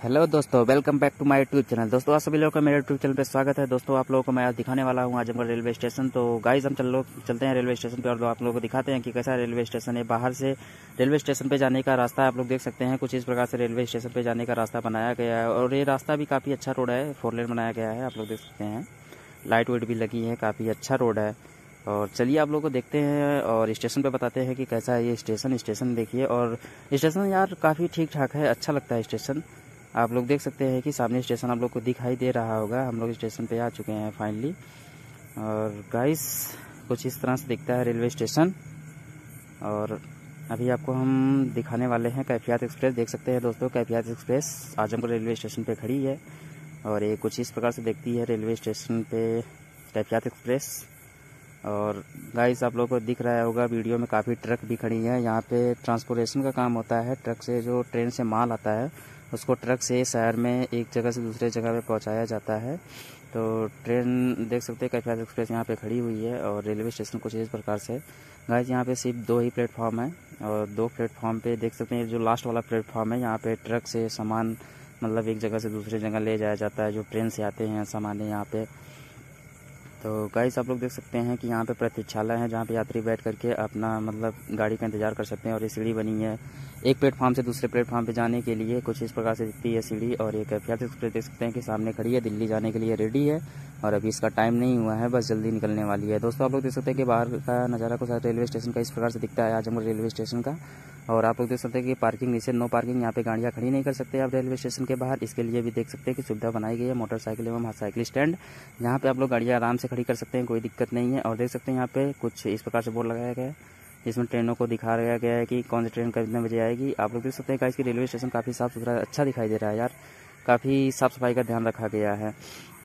Hello दोस्तों, welcome back to my YouTube channel. दोस्तों, आप सभी लोगों का मेरे यूट्यूब चैनल पे स्वागत है। दोस्तों, आप लोगों को मैं आज दिखाने वाला हूँ आजमगढ़ रेलवे स्टेशन। तो गाइस, हम चलते हैं रेलवे स्टेशन पे और आप लोगों को दिखाते हैं कि कैसा रेलवे स्टेशन है। बाहर से रेलवे स्टेशन पे जाने का रास्ता आप लोग देख सकते हैं। कुछ इस प्रकार से रेलवे स्टेशन पे जाने का रास्ता बनाया गया है और ये रास्ता भी काफ़ी अच्छा रोड है, 4 लेन बनाया गया है। आप लोग देख सकते हैं, लाइट वाइट भी लगी है, काफ़ी अच्छा रोड है। और चलिए आप लोगों को देखते हैं और स्टेशन पे बताते हैं कि कैसा है ये स्टेशन देखिए। और स्टेशन यार काफ़ी ठीक ठाक है, अच्छा लगता है स्टेशन। आप लोग देख सकते हैं कि सामने स्टेशन आप लोग को दिखाई दे रहा होगा। हम लोग स्टेशन पे आ चुके हैं फाइनली। और गाइस, कुछ इस तरह से दिखता है रेलवे स्टेशन। और अभी आपको हम दिखाने वाले हैं कैफियत एक्सप्रेस। देख सकते हैं दोस्तों, कैफियत एक्सप्रेस आजमगढ़ रेलवे स्टेशन पे खड़ी है और ये कुछ इस प्रकार से दिखती है रेलवे स्टेशन पे कैफियत एक्सप्रेस। और गाइस, आप लोगों को दिख रहा होगा वीडियो में काफ़ी ट्रक भी खड़ी है। यहाँ पे ट्रांसपोर्टेशन का काम होता है। ट्रक से जो ट्रेन से माल आता है उसको ट्रक से शहर में एक जगह से दूसरे जगह पे पहुँचाया जाता है। तो ट्रेन देख सकते हैं कैफियत एक्सप्रेस यहाँ पे खड़ी हुई है। और रेलवे स्टेशन कुछ इस प्रकार से गाइस, यहाँ पे सिर्फ 2 ही प्लेटफॉर्म है और 2 प्लेटफॉर्म पे देख सकते हैं जो लास्ट वाला प्लेटफॉर्म है, यहाँ पे ट्रक से सामान मतलब एक जगह से दूसरी जगह ले जाया जाता है। जो ट्रेन से आते हैं सामान है यहाँ पे। तो गाइस, आप लोग देख सकते हैं कि यहाँ पे प्रतीक्षालय है जहाँ पे यात्री बैठ करके अपना मतलब गाड़ी का इंतजार कर सकते हैं। और ये सीढ़ी बनी है एक प्लेटफॉर्म से दूसरे प्लेटफॉर्म पे जाने के लिए। कुछ इस प्रकार से दिखती है सीढ़ी। और ये कैफियत एक्सप्रेस देख सकते हैं कि सामने खड़ी है, दिल्ली जाने के लिए रेडी है और अभी इसका टाइम नहीं हुआ है, बस जल्दी निकलने वाली है। दोस्तों, आप लोग देख सकते हैं कि बाहर का नज़ारा कुछ रेलवे स्टेशन का इस प्रकार से दिखता है आजमगढ़ रेलवे स्टेशन का। और आप लोग देख सकते हैं कि पार्किंग नीचे नो पार्किंग, यहाँ पे गाड़ियाँ खड़ी नहीं कर सकते आप रेलवे स्टेशन के बाहर। इसके लिए भी देख सकते हैं कि सुविधा बनाई गई है मोटरसाइकिल एवं साइकिल स्टैंड। यहाँ पे आप लोग गाड़ियाँ आराम से खड़ी कर सकते हैं, कोई दिक्कत नहीं है। और देख सकते हैं यहाँ पे कुछ इस प्रकार से बोर्ड लगाया गया है जिसमें ट्रेनों को दिखाया गया है कि कौन सी ट्रेन कितने बजे आएगी। आप लोग देख सकते हैं गाइस कि रेलवे स्टेशन काफ़ी साफ सुथरा अच्छा दिखाई दे रहा है यार। काफ़ी साफ सफाई का ध्यान रखा गया है।